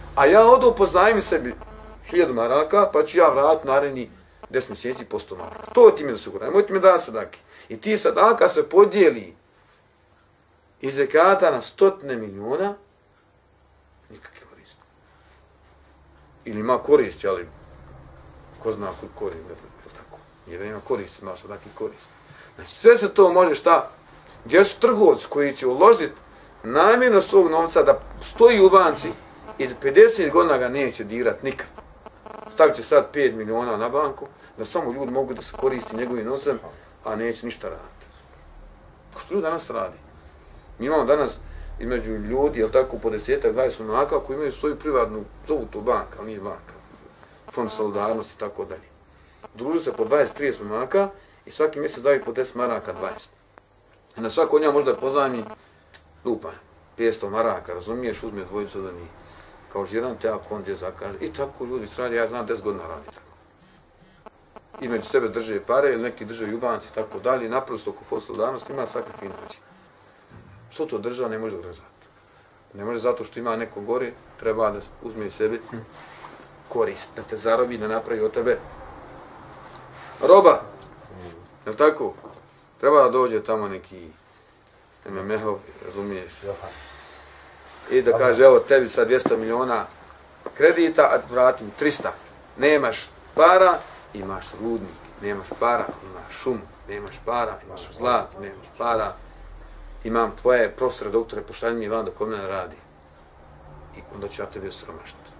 A ja odu pozajmi sebi 1000 maraka, pa ću ja vratiti naredni 10 mjeseci po 100 maraka. To ti mi osiguraj, nemoj ti mi da sadake. I ti sadaka se podijeli iz zekata na 100 miliona, nikakve koristi. Ili ima koristi, ali ko zna koji korist, ne tako. Jer ima koristi, ima sadake koristi. Znači sve se to može šta? Gdje su trgovci koji će uložiti namjerno svog novca da stoji u banci i 50 godina ga neće dirat nikad. Stavit će sad 5 miliona na banku, da samo ljudi mogu da se koristi njegovim novcem, a neće ništa raditi. Što ljudi danas radi? Mi imamo danas između ljudi, jel tako, po 10-20 maraka koji imaju svoju privatnu, zovu to banka, ali nije banka, fond solidarnosti i tako dalje. Druže se po 20-30 maraka i svaki mjesec daju po 10 maraka 20. I na svako od njega možda pozajmi lupa, 500 maraka, razumiješ, uzme dvojicu da nije. Kao žiran te ako on gdje zakaže. I tako ljudi radi, ja znam 10 godina radi tako. I među sebe drže pare ili neki drže jubanci i tako dalje. Naprosto oko fond solidarnosti ima svakakvi način. Što to država ne može odrezati? Ne može zato što ima neko gore, treba da uzme sebi korist, da te zarobi, da napravi od tebe roba. Jel' tako? Treba da dođe tamo neki MMH-ov, razumiješ? I da kaže, evo tebi sad 200 miliona kredita, a vratim 300. Nemaš para, imaš rudnik. Nemaš para, imaš šumu. Nemaš para, imaš zlato. Nemaš para, imam tvoje profesore, doktore, pošalji mi van da kod mene radi. I onda ću ja tebi osromaštiti.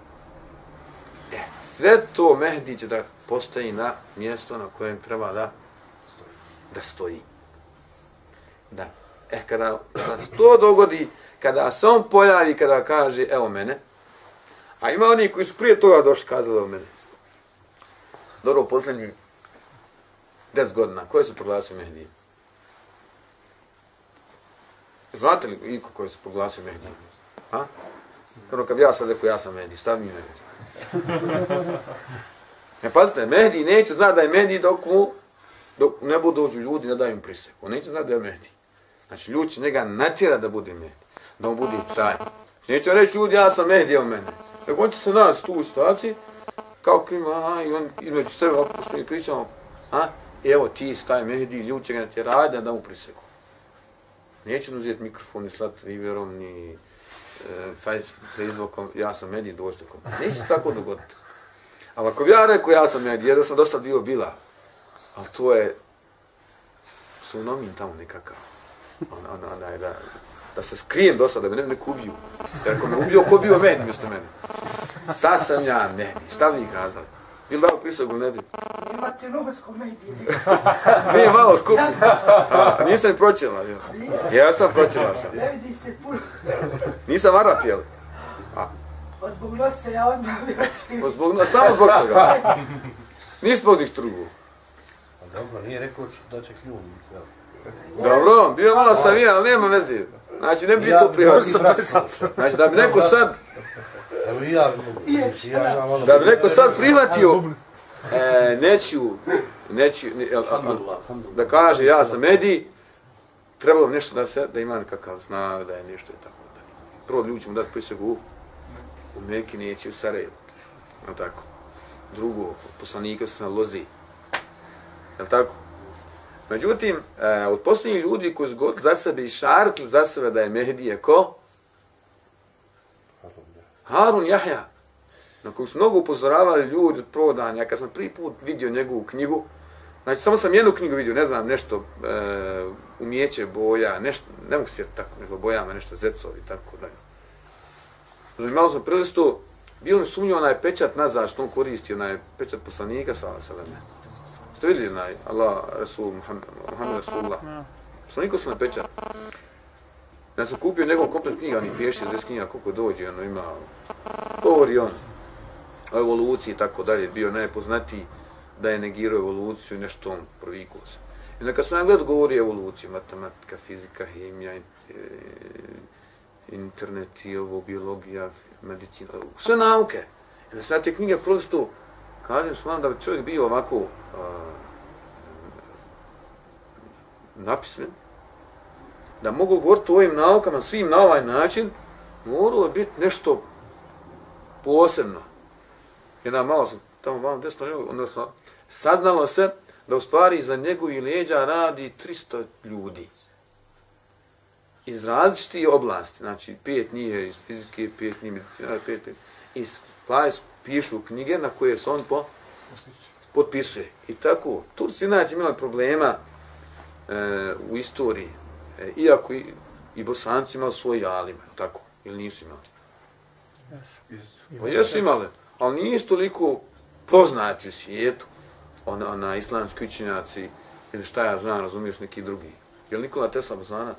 Sve to Mehdi će da postoji na mjesto na kojem treba da stoji. Da. Kada se to dogodi, kada se on pojavi, kada kaže, evo mene, a ima oni koji su prije toga došli kazali evo mene. Dobro, posljednjih 10 godina, koje su proglasio Mehdi? Znate li iko koji su proglasio Mehdi? Ha? Prvo, kad bi ja sad rekao, ja sam Mehdi, šta bi mi Mehdi? Ne, pazite, Mehdi neće znati da je Mehdi dok ne budu dođu ljudi, ne daju im prisegu. On neće znati da je Mehdi. Znači, ljudi će njega natjera da bude Mehdi, da on bude taj. Neće reći ljudi, ja sam Mehdi, evo mene. Nego on će se naći tu u situaciji, kao klima, i on između sebe, ovako što mi pričamo, evo ti si taj Mehdi, ljudi će ga natjerati da mu prisegu. Neće uzeti mikrofon i slati Viberom, ni Facebookom, ja sam Mehdi, dođite kod. Neće se tako dogoditi. Ali ako bi ja rekao, ja sam Mehdi, da sam do sad bio bila, ali to je sunomin tamo nekakav. Da se skrijem do sada, da me neko ubiju. Jer ako me ubio, ko bio Mehdi mjesto mene? Sad sam ja Mehdi. Šta bi mi kazali? Bili dao prisegu, ne bi? Imate mnogo sko Mehdi. Nije malo skupi. Nisam pročela, jel? Ja sam pročela sam. Ne vidi se puno. Nisam Arap, jel? Zbog nosa se ja odmah bio. Samo zbog toga. Nisi zbog ništa drugo. Dobro, nije rekao da će kljun. Dobro, bio malo sam ja, ali nema veze. Znači, ne bi to prihvatio. Znači, da bi neko sad... Evo i ja. Da bi neko sad prihvatio da kaže ja sam Mehdi, trebalo bi nešto da ima nekakav znak, da je nešto i tako. Prvo ljudi ćemo dati prisegu u Meki, neće u Sarajevu. Jel' tako? Drugo, poslanika su na lozi. Jel' tako? Međutim, od posljednjih ljudi koji su za sebe išaretili za sebe da je Mehdi je ko? Harun Jahja, na kojeg su mnogo upozoravali ljudi od prodanja. Kad sam prvi put vidio njegovu knjigu, znači samo sam jednu knjigu vidio, ne znam, nešto umijeće boja, nešto, ne mogu se tako, nego bojama, nešto zecovi i tako dalje. Znači, malo sam prilistu, bilo mi sumnio onaj pečat nazad što on koristi, onaj pečat poslanika sa vremena. Ste vidjeli onaj Allah, Rasul, Muhammed Rasulullah? Poslaniko sam na pečat. Ja sam kupio njegov komplet knjiga, oni pješi 10 knjiga koliko dođe, ono ima, govori on o evoluciji i tako dalje, bio najpoznatiji da je negirao evoluciju i nešto on provikao se. I onda kad sam gledao govori o evoluciji, matematika, fizika, hemija, internet i ovo, biologija, medicina, sve nauke. I onda sam te knjige prolistu, kažem s da bi čovjek bio ovako napismen, da mogu govoriti o ovim naukama svim na ovaj način, moralo biti nešto posebno, jedan malo sam tamo malo desno, odnosno saznalo se da u stvari iza njegovih leđa radi 300 ljudi. Iz različitih oblasti, znači 5 nije iz fizike, 5 nije medicina, 5 iz pišu knjige na koje se on potpisuje. I tako, Turci inače imali problema u istoriji, iako i Bosanci imali svoje alime, tako, ili nisu imali? Pa jesu imali, ali nisu toliko poznati u svijetu, na islamski učenjaci, ili šta ja znam, razumiješ neki drugi. Je li Nikola Tesla Bosanac?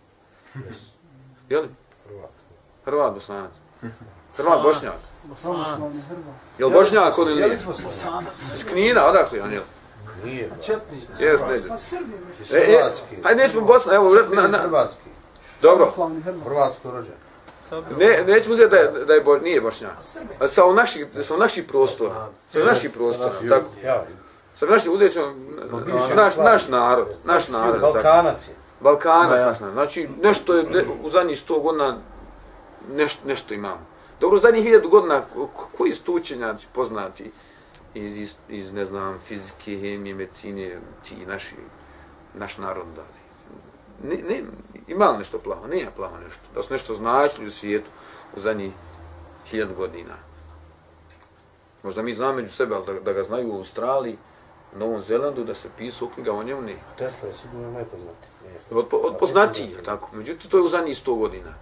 Je li? Hrvat Bosanac. Hrvat Bošnjak. Je li Bošnjak on ili nije? Iz Knina, odakle on je li? Nije. Jes, ne. Hajde, nećemo Bosna, evo, Hrvatski. dobro. Hrvatsko rođen. Nećemo uzeti da je nije Bošnjak. Sa naših prostora. Sa naših prostora, tako. Sa naših, uzet ćemo naš narod. Naš narod. Balkanac je. Balkanac, znači nešto je u zadnjih 100 godina nešto imamo. Dobro, u zadnjih 1000 godina koji su učenjaci poznati iz, ne znam, fizike, hemije, medicine, ti naš narod dali. Ima li nešto plaho? Nije plaho nešto. Da su nešto značili u svijetu u zadnjih 1000 godina. Možda mi znamo među sebe, ali da ga znaju u Australiji, Novom Zelandu, da se pisao knjiga o njemu, ne. Tesla je sigurno najpoznatiji. Od poznatiji, tako. Međutim, to je u zadnjih 100 godina.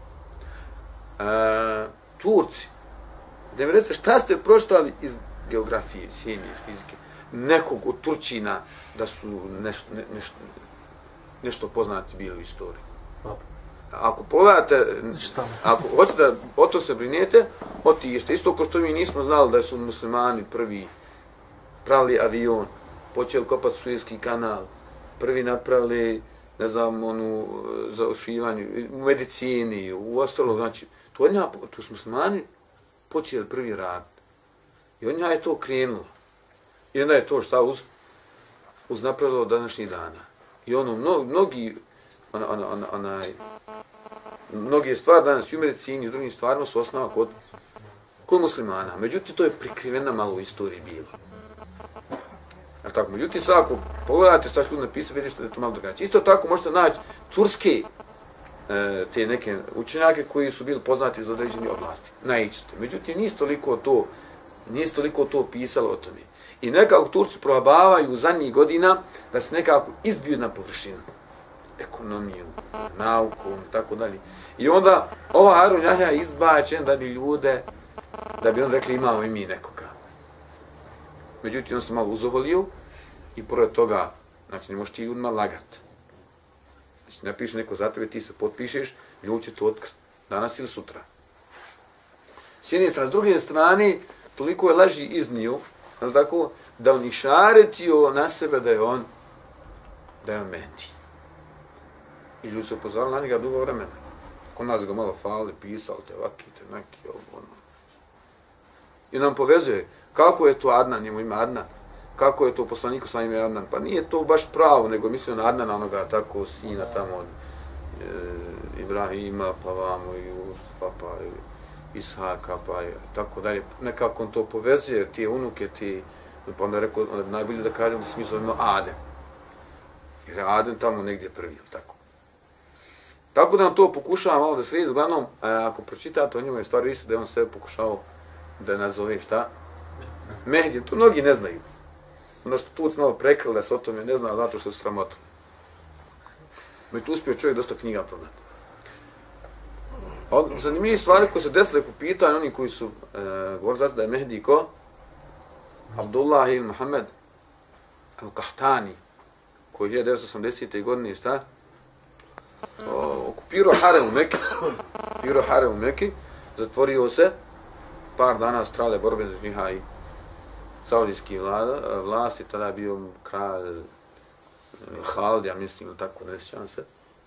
Turci, da mi recite, šta ste pročitali iz geografije, iz hemije, iz fizike, nekog od Turčina da su nešto poznati bili u istoriji? Ako pogledate, ako hoćete da o to se brinete, otište. Isto kao što mi nismo znali da su muslimani prvi pravili avion, počeli kopati Suezki kanal, prvi napravili, ne znam, za ušivanje, u medicini, u ostalo, znači, tu su muslimani počeli prvi rad. I od nja je to krenulo. I onda je to šta uz napravilo današnjih dana. I mnogi stvari danas i u medicini i u drugim stvarima su osnova kod muslimana. Međutim, to je prikrivena malo u istoriji bilo. Tako, međutim, sad ako pogledate šta što napisati, vidite da je to malo drugačije. Isto tako možete naći turske te neke učenjake koji su bili poznati za određeni oblasti. Naićete. Međutim, niste toliko to pisalo o tome. I nekako Turci probavaju zadnjih godina da se nekako izbiju na površinu. Ekonomiju, nauku i tako dalje. I onda ova Harun Jahja je izbačen da bi on rekli imamo i mi nekoga. Međutim, on se malo uzoholio i pored toga, znači ne možeš ti ljudima lagat. Znači napiše neko za tebe, ti se potpišeš, ljudi će to otkriti danas ili sutra. S jedne strane, s druge strane, toliko je laži iznio, tako, da on išaretio na sebe da je on Mehdi. I ljudi su upozorili na njega dugo vremena. Kod nas ga malo fali, pisali te vaki, te neki, ono. I nam povezuje kako je to Adnan, njemu ima Adnan, kako je to poslaniku sa ime Adnan. Pa nije to baš pravo, nego mislio na Adnana onoga tako sina tamo od Ibrahima, pa vamo i Usufa, pa Ishaka, pa tako dalje. Nekako on to povezuje, te unuke, pa onda je rekao, najbolje da kažem da se mi zovemo Adem. Jer je Adem tamo negdje prvi, tako. Tako da nam to pokušava malo da sredi, uglavnom, ako pročitate o njemu je stvar isto da je on sebe pokušao da nazove šta? Mehdi, to mnogi ne znaju. Onda su Turci malo prekrili da se o tome ne zna, zato što su sramotili. Međutim, uspio čovjek dosta knjiga prodati. Zanimljive stvari koje se desile po pitanju, oni koji su govorili da je Mehdi ko? Abdullah ibn Muhammed al-Qahtani, koji je 1980. godine, šta? Okupirao harem u Meki, zatvorio se, par dana strale borbe za njiha i saudijski vlasti, tada je bio kralj Khalid, ja mislim, ili tako, ne sjećam se.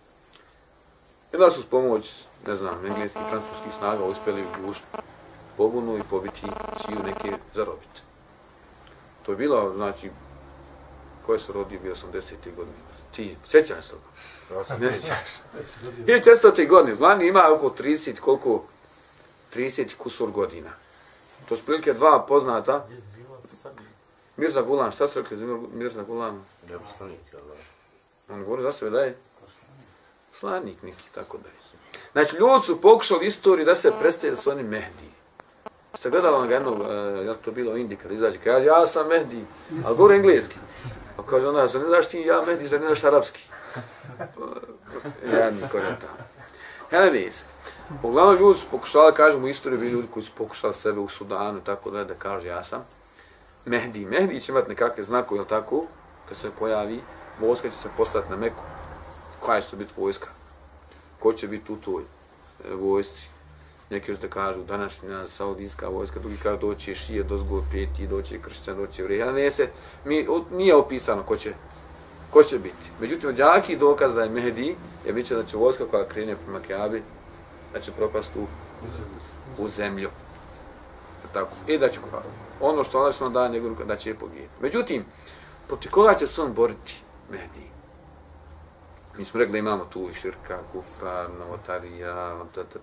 I da su s pomoć, ne znam, engleskih i francuskih snaga uspjeli ugušiti pobunu i pobiti čiju neke zarobiti. To je bilo, znači, ko je se rodio bio 80. godine. Ti, sjećaš se toga? Ne sjećaš. 1400. godine, Zlani ima oko 30 kusur godina. To su prilike dva poznata. Mirza Gulam, šta ste rekli za Mirza Gulam? Da je poslanik, Allah. On govori za sebe da je slanik neki, tako da je. Znači, ljudi su pokušali istoriju da se predstavi da su oni Mehdi. Ste gledali onoga jednog, je to bilo u Indiji, kada izađe, kaže, ja sam Mehdi, ali govori engleski. Pa kaže ona, ne znaš ti ja Mehdi, ne znaš arapski. Jadni korentan. Hvala se. Uglavnom ljudi su pokušali, kažemo u istoriji, bili ljudi koji su pokušali sebe u Sudanu, tako da kaže ja sam Mehdi. Mehdi će imati nekakve znakove, jel tako? Kad se pojavi, vojska će se postati na Meku. Koja će to biti vojska? Ko će biti u toj vojsci? Neki još da kažu današnja saudijska vojska, drugi kažu doći šije, dozgo peti, doći kršćan, doći jevrej. Ne se, nije opisano ko će biti. Međutim, od jakih dokaza da je Mehdi, je bit će da će vojska koja krene prema Kjabi, da će propasti u zemlju. Tako. I da će ono što Allah daje njegov da će je pobijeti. Međutim, protiv koga će se on boriti, Mehdi? Mi smo rekli da imamo tu i širka, kufra, novotarija,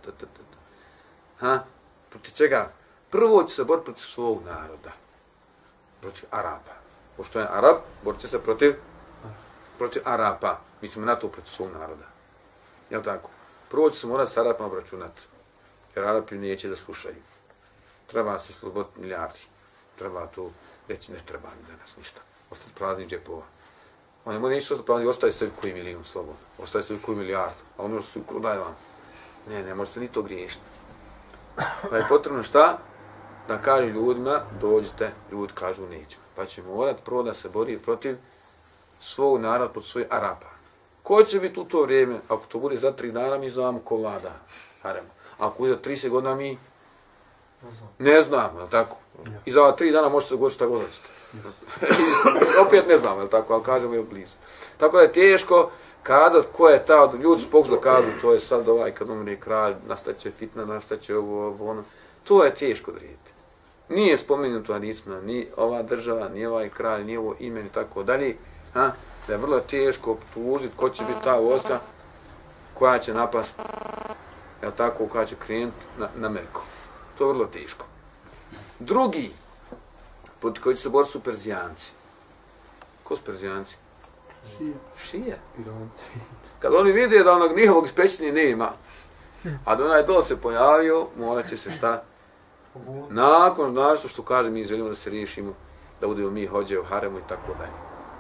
Protiv čega? Prvo će se boriti protiv svog naroda. Protiv Arapa. Pošto je Arap, borit će se protiv Arapa. Mi ćemo na to protiv svog naroda. Jel' tako? Prvo će se morati s Arapama obračunati. Jer Arapi neće da slušaju. Treba se sloboditi milijardi. Treba to reći, ne treba mi danas ništa. Ostati prazni džepova. On ne može ništa ostati prazni, ostaje sebi koji milijon slobodno. Ostaje sebi koji milijardu. A ono što se ukru daje vam. Ne možete ni to griješiti. Pa je potrebno šta? Da kaže ljudima, dođite, ljudi kažu nećemo. Pa će morat prvo da se bori protiv svog naroda, protiv svojih Arapa. Ko će biti u to vrijeme? Ako to bude za 3 dana, mi znamo ko vlada haremo. Ako bude za 30 godina, mi ne znamo, je tako? I za 3 dana možete dogoditi šta god hoćete. Opet ne znamo, je tako? Ali kažemo je blizu. Tako da je teško kazati ko je ta, ljudi su pokušali da kažu, to je sad kad umre kralj, nastaće fitna, nastaće ovo, ono. To je teško odrediti. Nije spomenuto hadisma, ni ova država, ni ovaj kralj, ni ovo ime, ni tako dalje. Da je vrlo teško tužiti ko će biti ta vojska koja će napast, jel tako, koja će krenuti na Meku. To je vrlo teško. Drugi, protiv koji će se boriti su Perzijanci. Ko su Perzijanci? Šije. Kad oni vide da onog njihovog ispećenja nema, a da onaj dole se pojavio, morat će se šta? Nakon, znaš što kaže, mi želimo da se riješimo, da budemo mi hođe u haremu i tako dalje.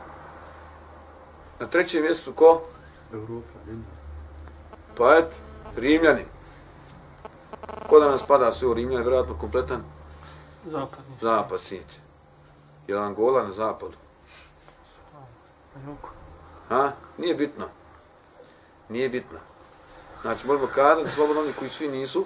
Na trećem mjestu ko? Europa, Pa eto, Rimljani. Ko da nas pada sve u Rimljani, vjerojatno kompletan? Zapad svijet. Je li Angola na zapadu? Nije bitno. Nije bitno. Znači, možemo kazati slobodno oni koji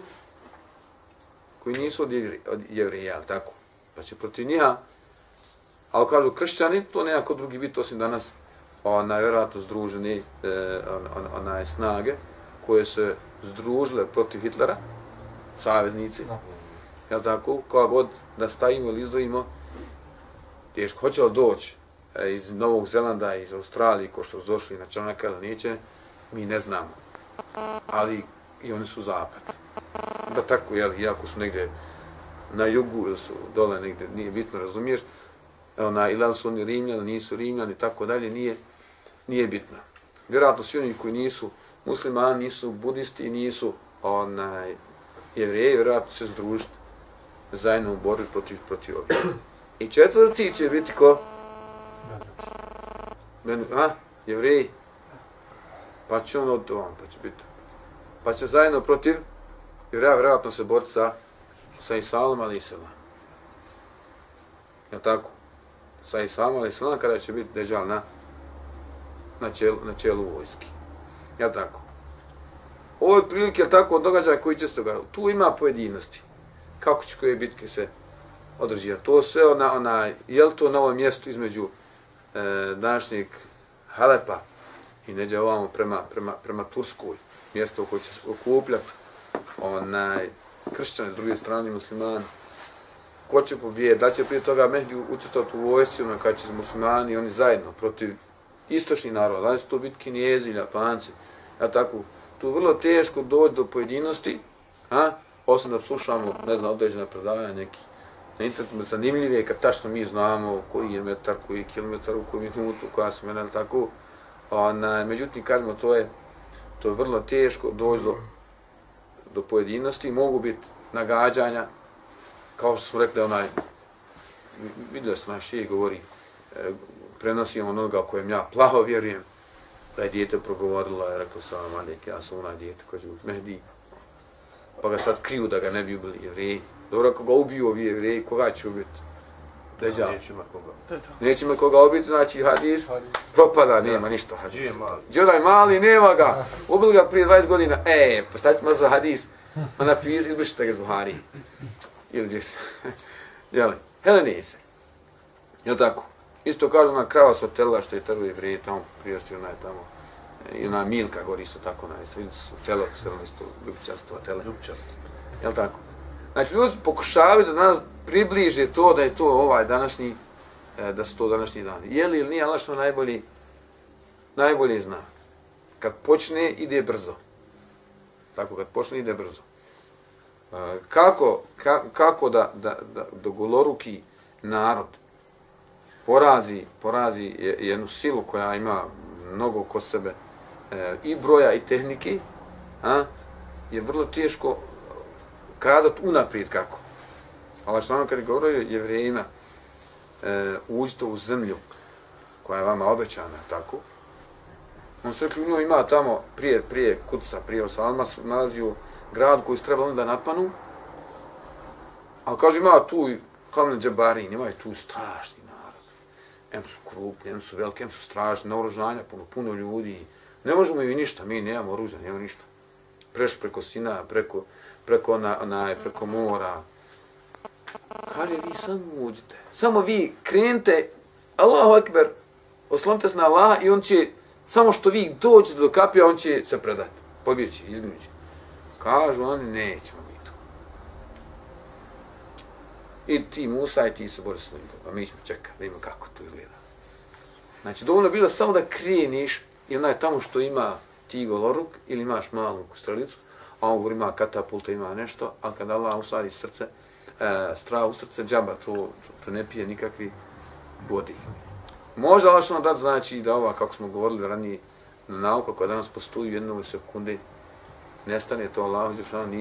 nisu od Jevrija, ali tako. Pa će protiv njiha, ali kažu kršćani, to nema kod drugi biti osim danas vjerojatno združeni snage koje se združile protiv Hitlera, saveznici, jel tako, koja god da stavimo ili izdvojimo, teško, hoće li doći iz Novog Zelanda, iz Australije, ko što su došli na Čanaka ili neće, mi ne znamo. Ali i oni su zapad. Da tako, jel, iako su negdje na jugu ili su dole negdje, nije bitno, razumiješ, ili su oni Rimljani, nisu Rimljani, tako dalje, nije bitno. Vjerojatno svi oni koji nisu muslimani, nisu budisti, nisu Jevreji, vjerojatno će se združiti zajedno u borbi protiv ovih. I četvrti će biti ko? Jevreji. Pa će on pa će biti. Pa će zajedno protiv Jevreja vjerojatno se boriti sa Isalom, ali Isalam. Jel' tako? Sa Isalom, ali Isalam, kada će biti Deđal na čelu vojski. Jel' tako? Ovo je prilike, jel' tako, događaja koji će se događati. Tu ima pojedinosti. Kako će koje bitke se održivati. To sve je li to na ovom mjestu između današnjeg Halepa i neđe ovamo prema Turskoj, mjesto u koje će se okupljati kršćani, s druge strane muslimani. Ko će pobijeti? Da će prije toga Mehdi učestvovati u vojsci, kada će muslimani i oni zajedno protiv istočnih naroda, da li će to biti Kinezi, Japanci, ja tako, tu vrlo teško doći do pojedinosti, osim da slušamo, ne znam, određena predavanja neki Na internetu zanimljive je kad tačno mi znamo koji je metar, koji je kilometar, u koju minutu, koja smjena ili tako. Međutim, kažemo, to je vrlo teško doći do pojedinosti. Mogu biti nagađanja, kao što smo rekli, vidio sam naš šejh govori, prenosi onoga kojem ja plaho vjerujem, da je dijete progovorila i rekla salam alejk, ja sam onaj dijete koji je Mehdi. Pa ga sad kriju da ga ne bi ubili Jevreji. Dobro, ako ga ubiju ovi Jevreji, koga će ubiti? Deđal. Neće me koga ubiti, znači hadis propada, nema ništa hadis. Džedaj mali, nema ga. Ubili ga prije 20 godina. Pa stavite malo za hadis. Ma napiši, izbrišite ga iz Buharije. Ili gdje. Jeli? Helenese. Jel tako? Isto kažu na krava s hotela što je trlo Jevreji, tamo prijasti onaj tamo. I ona Milka gori isto tako, vidi su telo, isto ljubičarstvo, tele. Jel tako? Znači, ljudi pokušavaju da nas približe to da je to današnji, da su to današnji dani. Je li ili nije Allah što najbolje zna. Kad počne, ide brzo. Tako, kad počne, ide brzo. Kako da goloruki narod porazi jednu silu koja ima mnogo kod sebe i broja i tehnike, je vrlo teško kazati unaprijed kako. Ali što kad je govorio Jevrejima, uđite u zemlju koja je vama obećana, tako, on se rekli, u njoj ima tamo, prije Kudsa, prije Osalma, nalazio grad koji su trebali da napanu, ali kaže, ima tu Kamil Džabarin, imaju tu strašni narod. Em su krupni, em su veliki, em su strašni, naoružanja, puno ljudi. Ne možemo i ništa, mi nemamo oružja, nemamo ništa. Preš preko Sina, preko mora. Kaže, vi samo uđite. Samo vi krenite, Allahu Ekber, oslonite se na Allaha i on će, samo što vi dođete do kapija, on će se predati. Pobjeći, izginući. Kažu oni, nećemo mi tu. I ti Musa i ti se bori svojim Bogom, a mi ćemo čekati, da imamo kako to izgleda. Znači, dovoljno bilo samo da krijeniš i onaj tamo što ima ti goloruk ili imaš malu strelicu, a on govori ima katapulta, ima nešto, a kada Allah usadi srce, strah u srce, džaba, to ne pije nikakvi vodi. Može Allah što nam dati znači da ova, kako smo govorili ranije, nauka koja danas postoji u jednoj sekunde, nestane to Allah,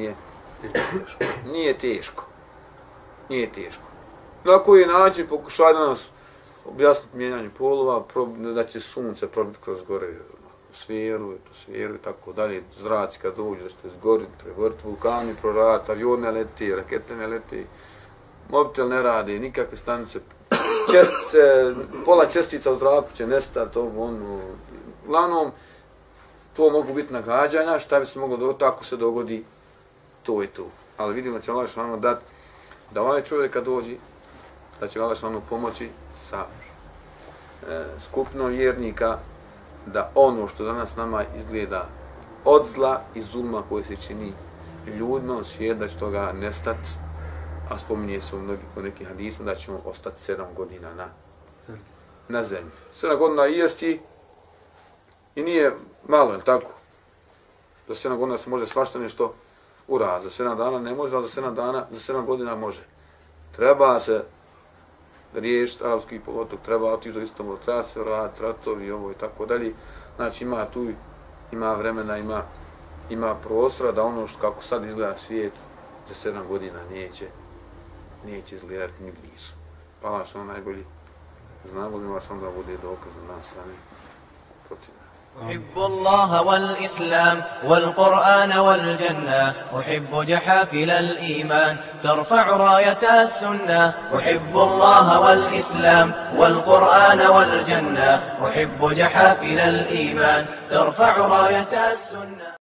nije teško. Nije teško. Na koji način pokušava da nas objasniti mijenjanje polova, da će sunce probiti kroz gore sferu i tako dalje, zraci kad dođu da će to izgoriti, pregoriti, vulkani proraditi, avion ne leti, rakete ne leti, mobitel ne radi, nikakve stanice, čestice, pola čestica u zraku će nestati, uglavnom, to mogu biti nagađanja, šta bi se moglo dogoditi, ako se dogodi, to je to. Ali vidimo da će Allah šalano dati da ovaj čovjek kad dođi, da će Allah šalano pomoći sa skupinom vjernika, da ono što danas nama izgleda od zla i zulma koje se čini ljudno svijet, da će toga nestati, a spominje se u nekim hadisma da ćemo ostati 7 godina na zemlji. 7 godina jesti i nije malo, je tako? Za 7 godina se može svašta nešto uraditi. Za 7 dana ne može, ali za 7 godina može. Treba se riješiti arapski poluotok, treba otići do Istanbula, treba se raditi ratovi, ovo i tako dalje. Znači ima vremena, ima prostora da ono kako sad izgleda svijet za 7 godina neće izgledati ni blizu. Pa Allah što najbolji zna, volim vas onda bude dokaz za nas sami protiv nas. أحب الله والإسلام والقرآن والجنة أحب جحافل الإيمان ترفع راية السنة أحب الله والإسلام والقرآن والجنة أحب جحافل الإيمان ترفع راية السنة